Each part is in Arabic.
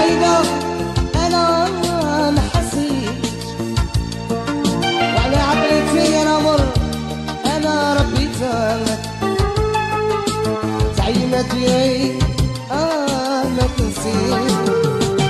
بعيدة أنا ما حسيت، وعلى عقلتي أنا مر أنا ربيتك تعيمتي ما تنسيت.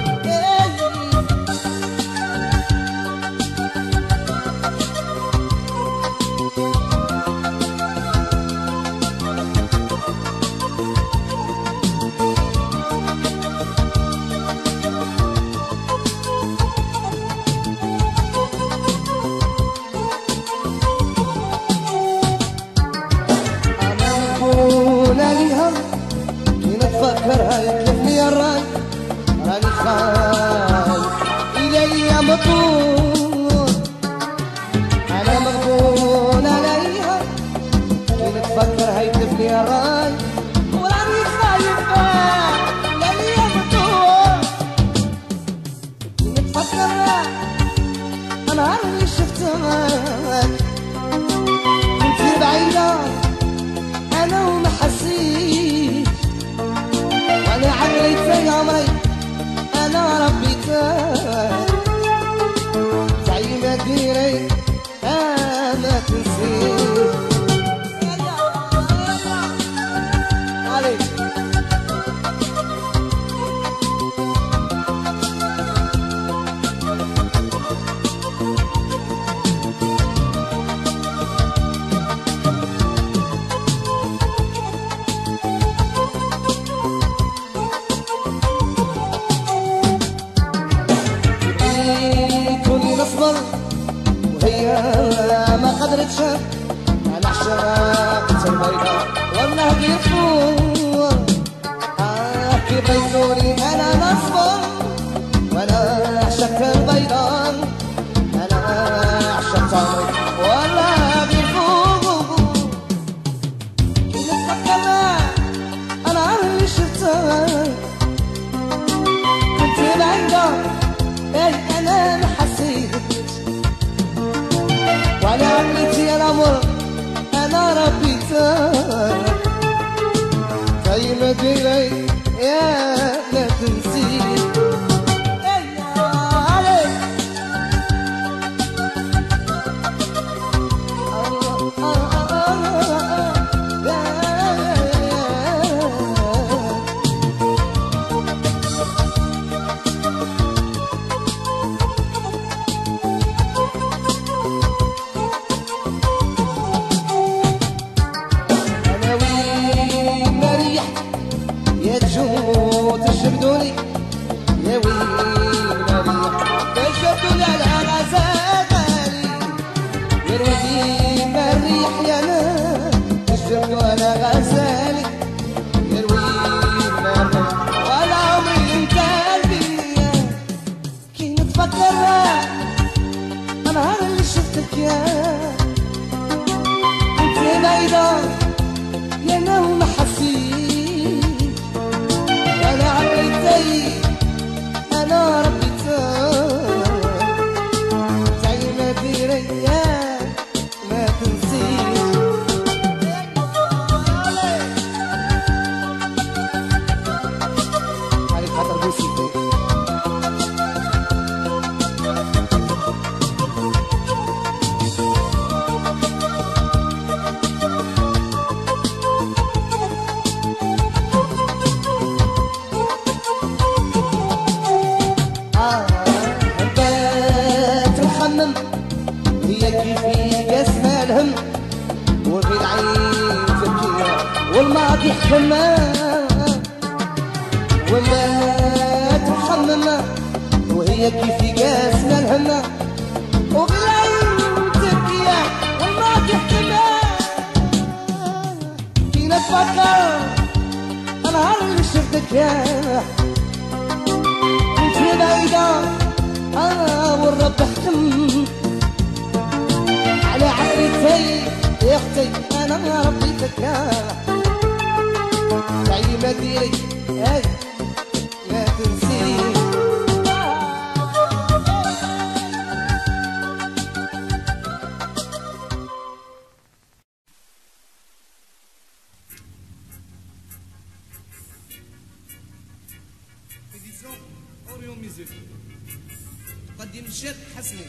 فكرها يكلفني الراي راني خايف إلي مطول، أنا مغبون عليها كي نتفكرها يكلفني الراي وراني خايف إلي مطول. كي نتفكرها أنا اللي شفتك كنت بعيدة أنا وما حسيت، أنا عقليت في عمري أنا ربيتك زي ما ديري ما تنسيت. علي وهي ما قدرتش على عشاق البيضاء والله بيطول. كي بيزوري انا نصبر وانا عشقت البيضاء انا عشقت والله بيفوق. كي نتفكر انا اللي شفتك كنت بعيدة انا ما حسيت، وعلى عقلتي أنا مر أنا ربيتك زي ما ديري ما تنسيت. تشردوني يا ويل مريح تشردوني على غزالي يا ويل مريح يا ناس تشردوا على غزالي يا ويل مريح ولا عمري انت قلبي. كي نتفكر انا اللي شفتك يا كنت بعيدة يا انا وما حسيت، أنا عقلتي أنا ربيتك زي ما ديري ما تنسيت. عليك خاطر بوسي هي كيفي قاسمة الهم وفي العين تبكي والماضي حكمة وما تحمم، وهي كيفي قاسمة الهم وفي العين تبكي والماضي حكمة. كي نتفكر أنا اللي شفتك يا كنت بعيدة والرب حكم على عقلتي يا اختي انا ربيتك زي ما ديري ما تنسيش. Edition يوم يزيد قد يمشات حسني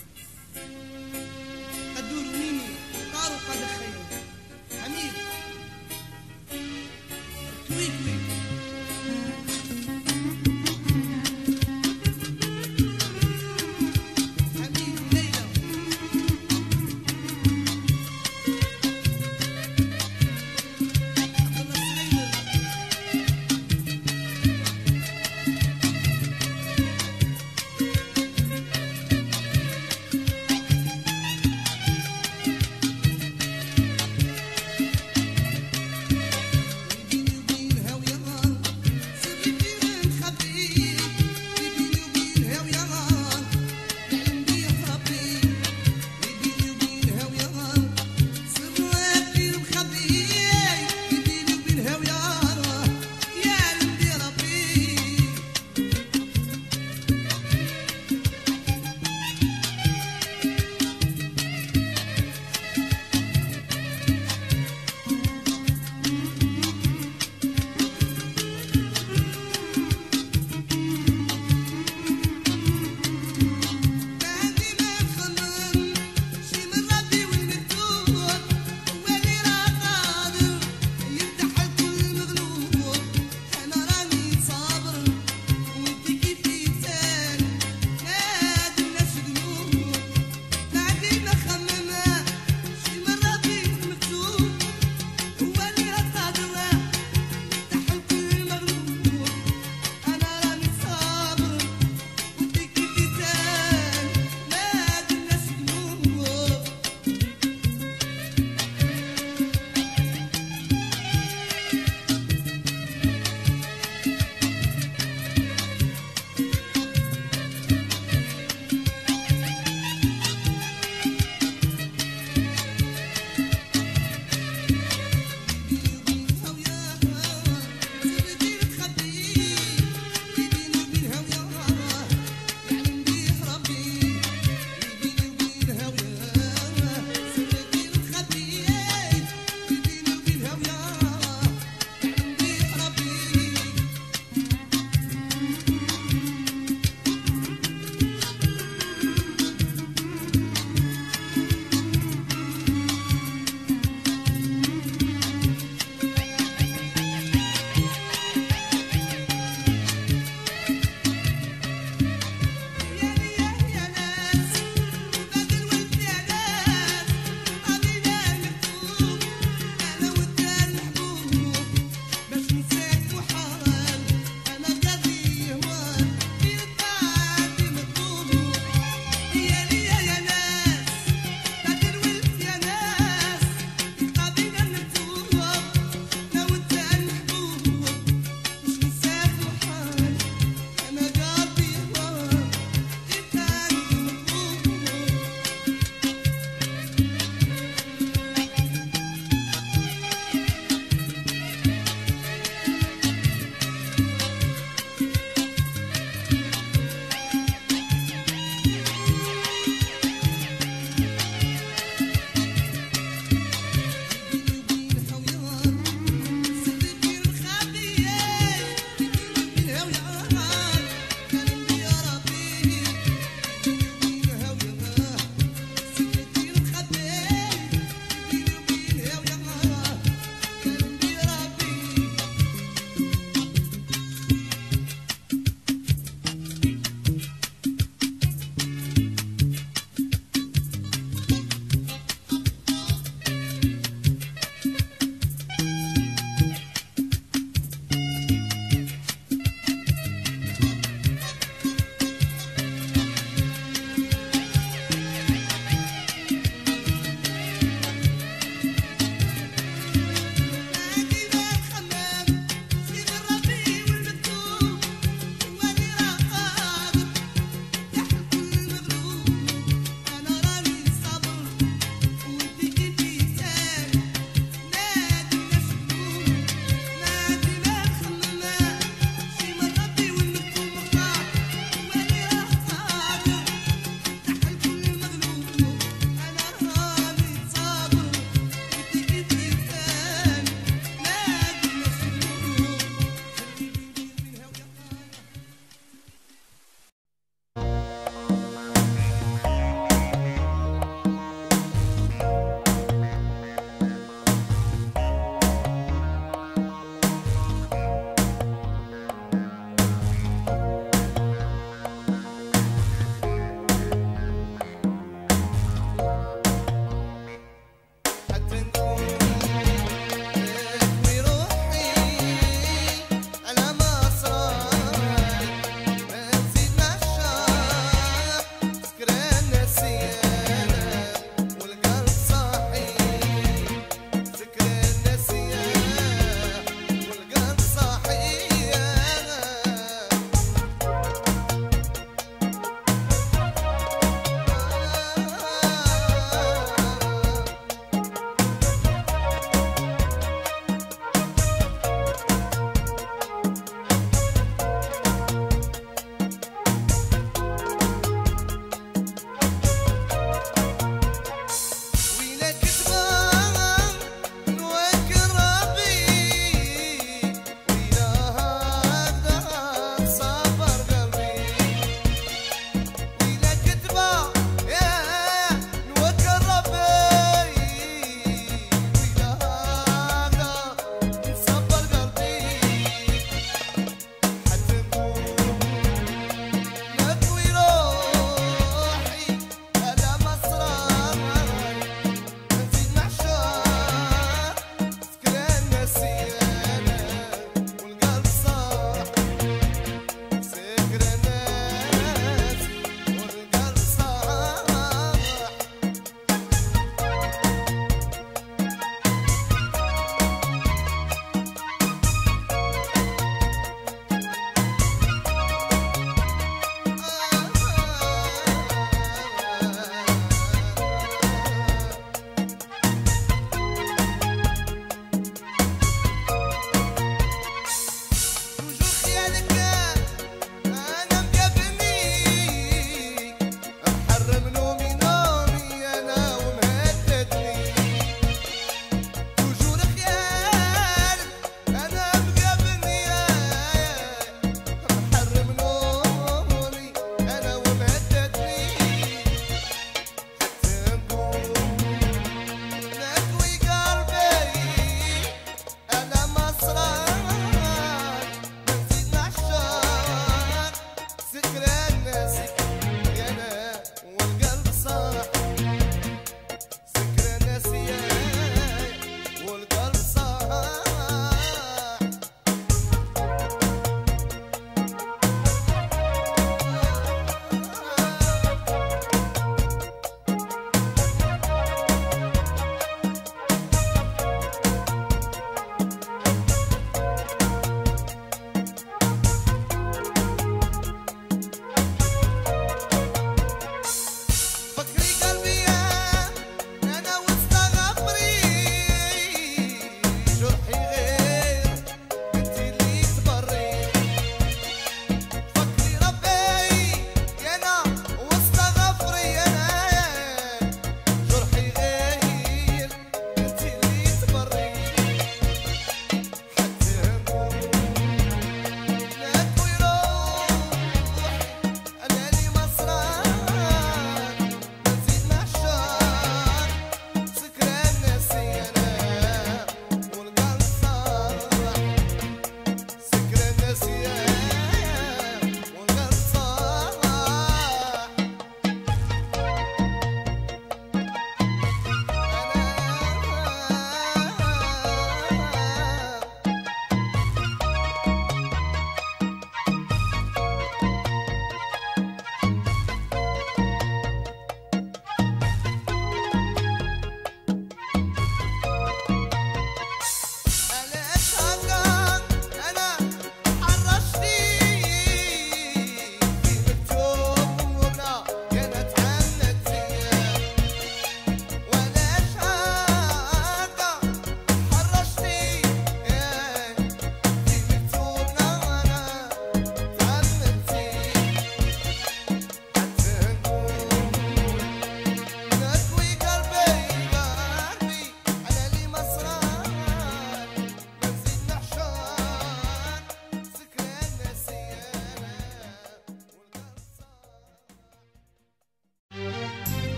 قد دور ميني طارو قد خير حميد تويك تويك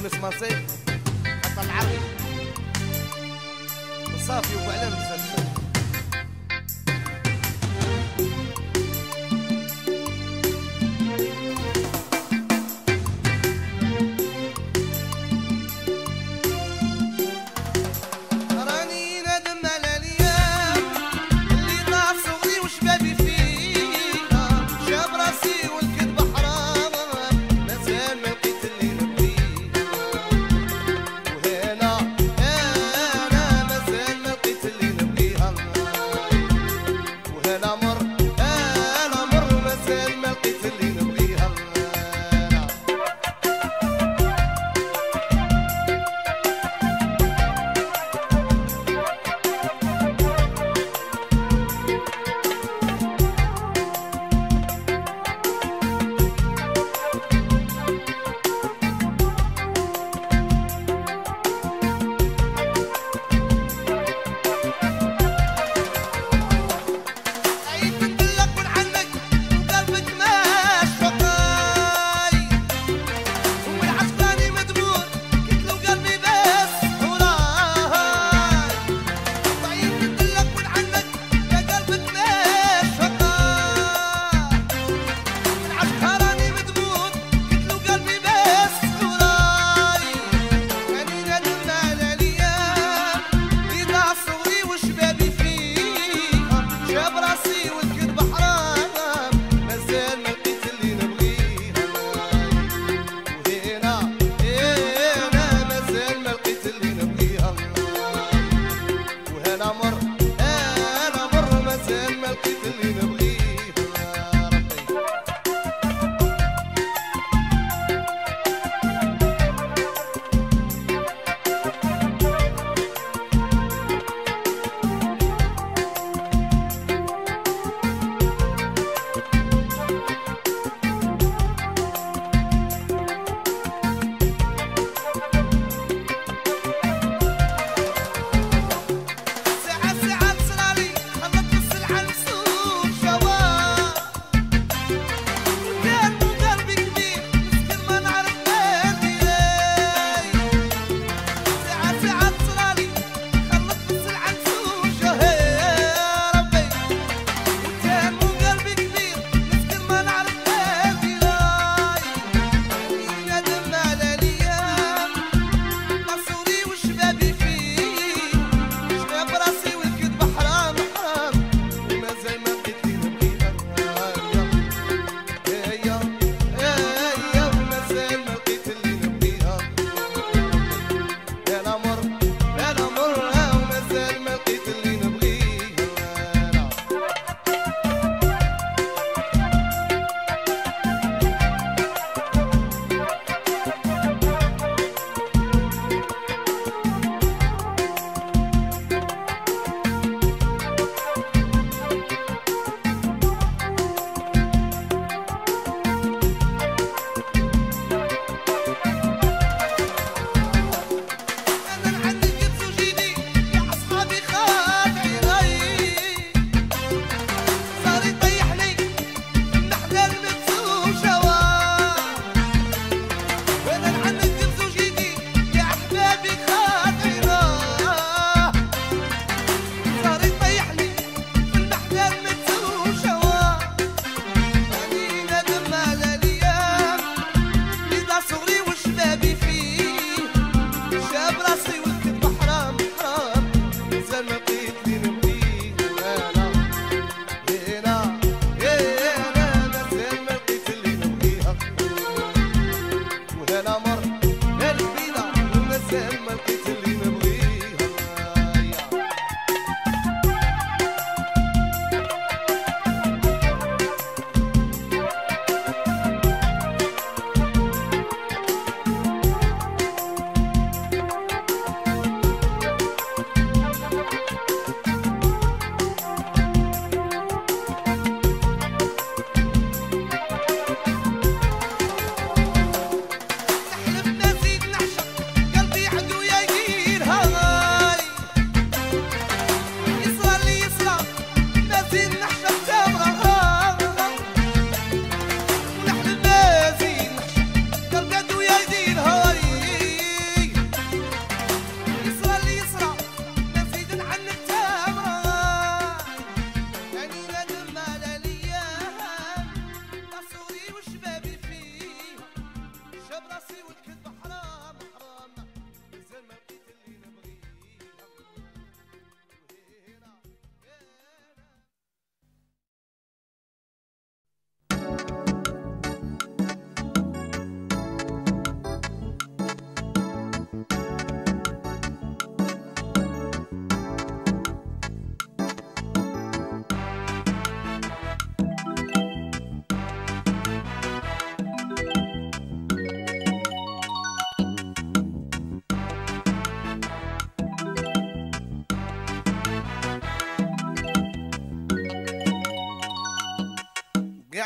مصيف حتى العربي صافي وعلى مسلسل. راني ندم على الايام اللي ضاع صغري وشبابي فيها، جاب راسي والكذب حرام مازال ما لقيت اللي نبغيه، وهنا انا مازال ما لقيت اللي نبغيه.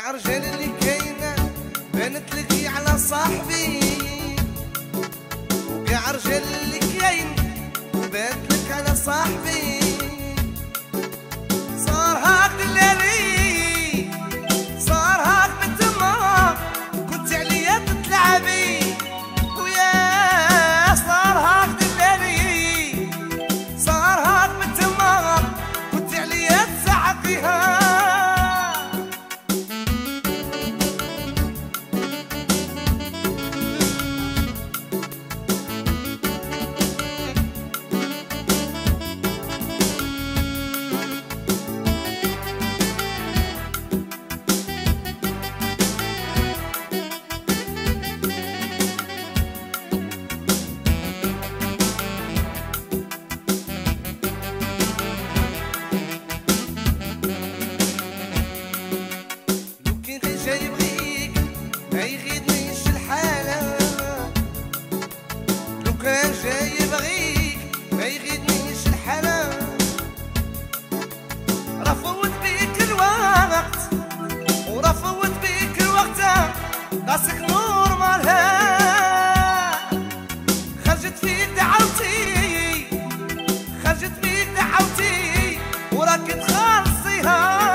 كاع رجال اللي كاينه بانت لي على صاحبي، وكاع رجال اللي كاين بانت لك على صاحبي. صار هاك دلالي صار هاك من تما كنت عليا تتلعبي، ويا صار هاك دلالي صار هاك من تما كنت عليا تزعقيها. جاي يبغيك ما يغيدنيش الحلا، رفوت بيك الوقت ورفوت بيك الوقت راسك نور مالها، خرجت فيك دعوتي خرجت فيك دعوتي وراك تخلصيها.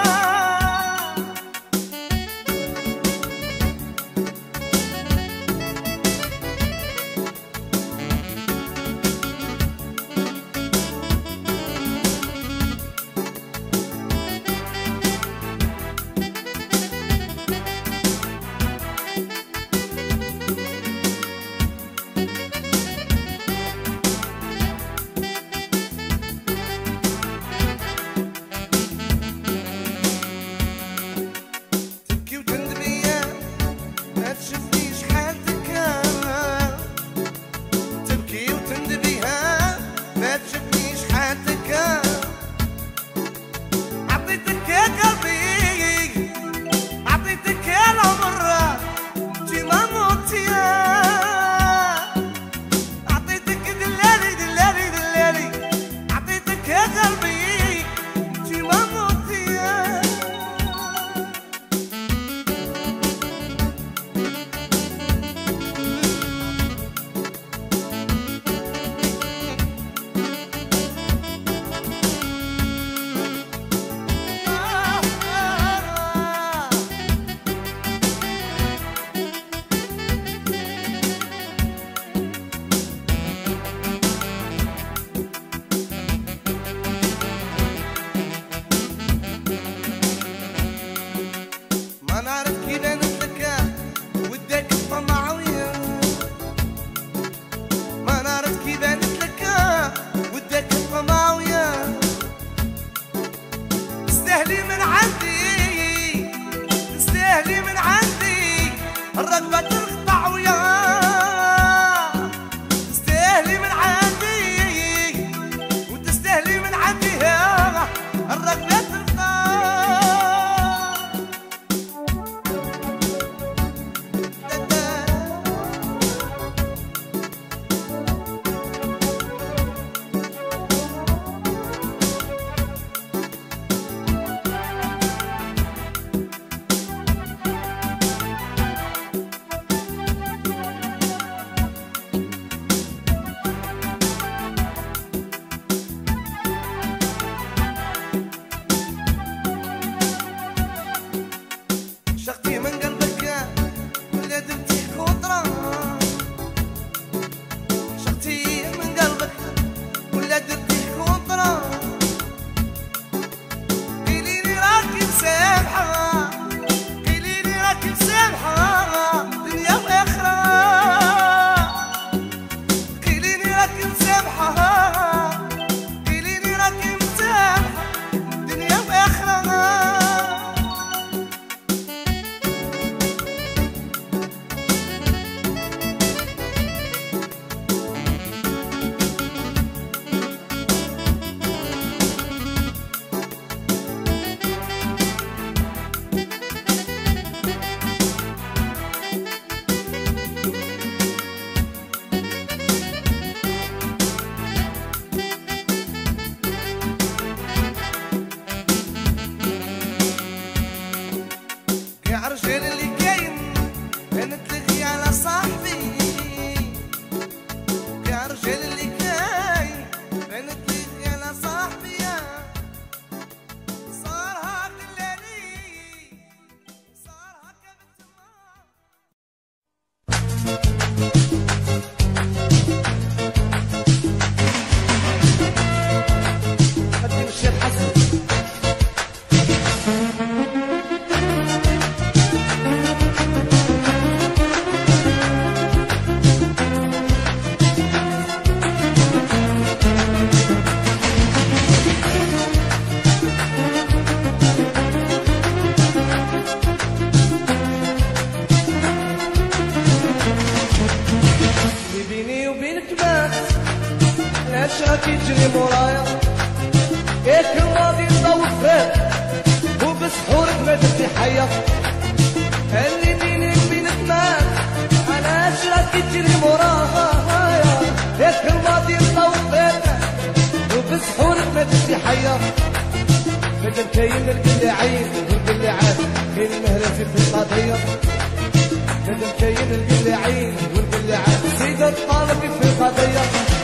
راكي تجري مورايا ياك راضي نضوي فراق وبسحورك ما درتي حيا اللي بيني وبينك مات علاش راكي تجري مورايا ياك راضي نضوي فراق وبسحورك ما درتي حيا مادام كاين الكل عين والكل عاد كاين المهرة في القضية مادام كاين الكل عين والكل عاد سيد الطالب في القضية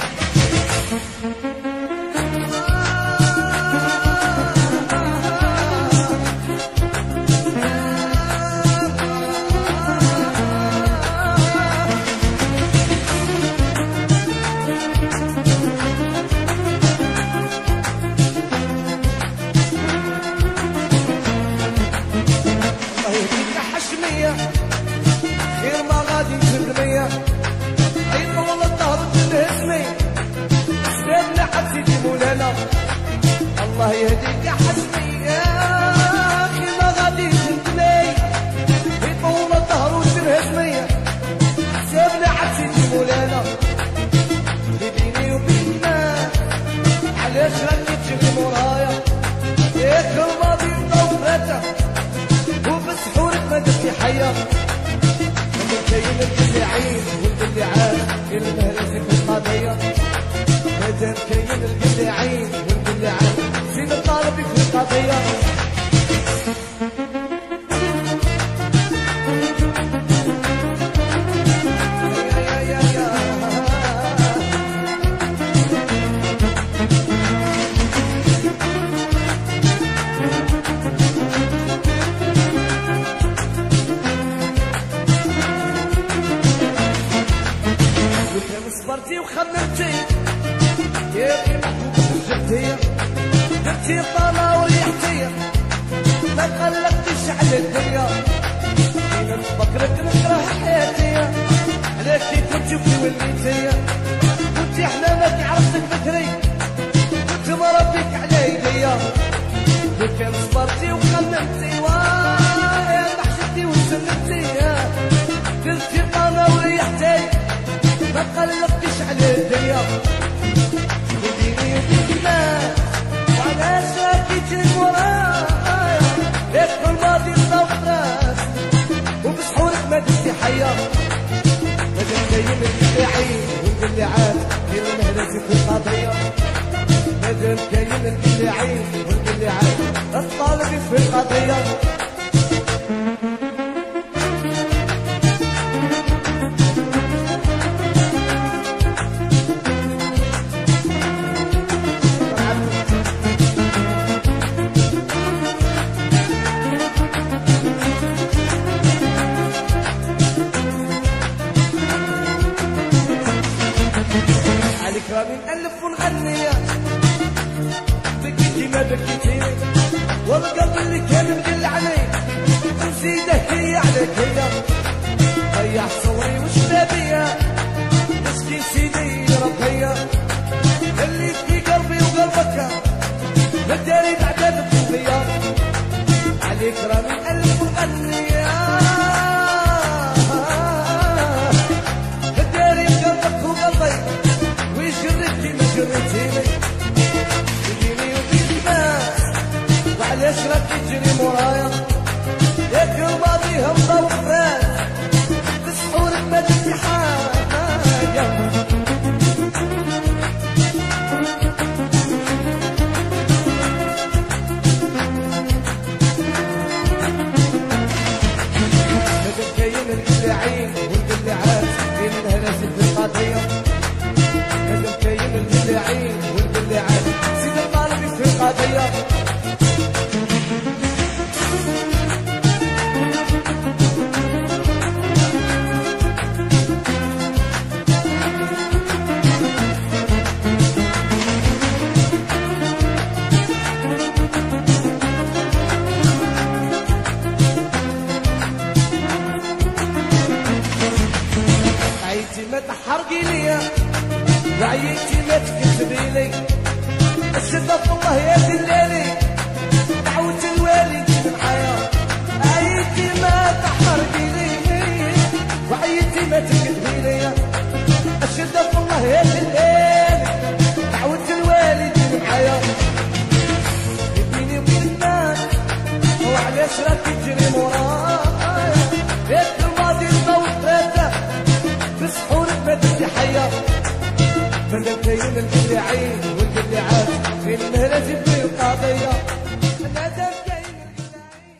غير ما غادي نجيب المية عيب والله الظهر تنهزني سبابنا حد سيدي مولانا الله يهديك يا حسني غير ما غادي نجيب المية عيب والله الظهر تنهزني سبابنا حد سيدي مولانا اللي بيني وبينك علاش راكي تجري مورايا ياك الماضي مطوفاتك وبسحورك ما درتي حيا كاين الكل عين والكل عاد كاين المهرة في القضية مادام كاين الكل عين والكل عاد سيد الطالب في القضية صبرتي وخممتي يا اخي محبوب جدية درتي طالة وريحتي ما قلقتيش على الدنيا انا نفكرك نكره حياتي على كي كنتي في وليتي كنتي احلامك عرفتك بكري كنت مربيك على ايديا كان صبرتي وخممتي ويا محشتي وسلمتي درتي طالة وريحتي ما قلقتش على الدنيا وديني وبينك وعلاش راكي تجري ورايا ياك في الماضي نضوفراس وبسحورك ما درتي حيا مادام كاين الكل عين والكل عاد كاين المهرة في القضية مادام كاين الكل عين والكل عاد الطالب في القضية راني نألف ونغني بكيتي ما بكيتيني والقلب اللي كان مقل علي نزيده هي عليك هي ضيع صوري وشبابية مسكين سيدي ربيا اللي في قلبي وقلبك مداري بعداد الطوبية عليك راني نألف ونغني مداري بقلبك وقلبي جريتي ما جريتيني تجيني وبينك وعلاش راكي تجري مورايا ياك الماضي همضة وفراس بسحورك ما درتي حاجة مادام كاين الكل عين والكل عاد كاين الهراسي في القضية مادام كاين الكل عين والكل عاد الشدة في الله يا دلالي دعوت الوالدين معايا عيتي ما تحرقي لي وعيتي ما تكذبي لي الشدة في الله يا دلالي دعوت الوالدين معايا بيني وبين الناس وعلاش راك تجري مورايا يا الماضي صوتك في سحورك ما تدي حيا من الكاين الكل عين والكل عاد فين المهرة جبني القضية هذا الكاين الكل عين.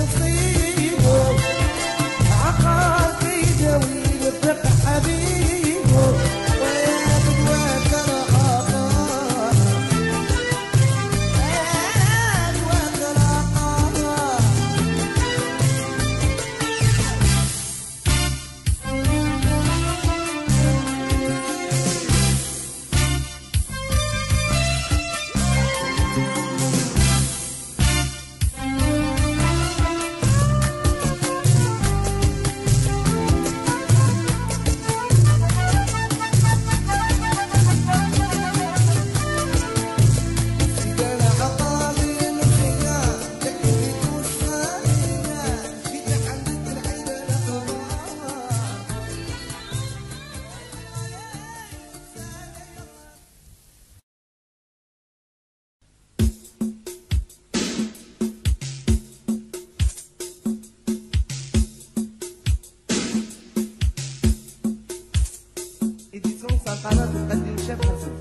نصيبه عقار يداوي الفرق حبيبه ويا بدواك العقار يا بدواك العقار إديسون سلطنة تقدم شيف حسن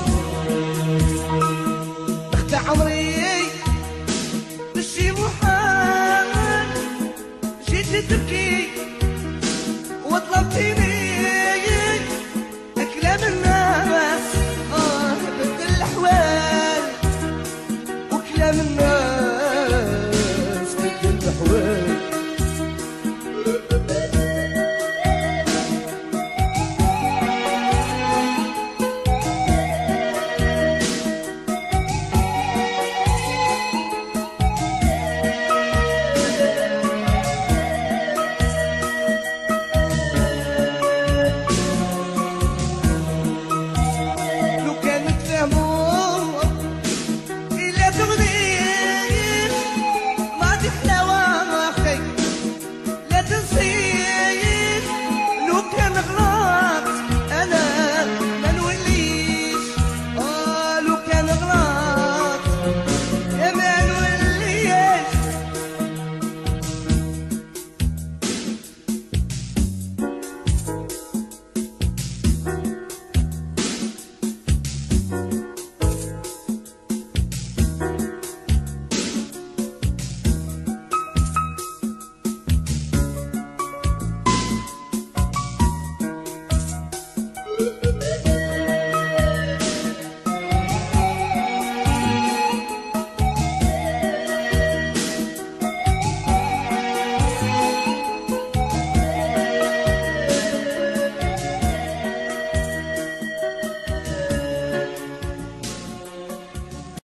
عمري تشي محال تبكي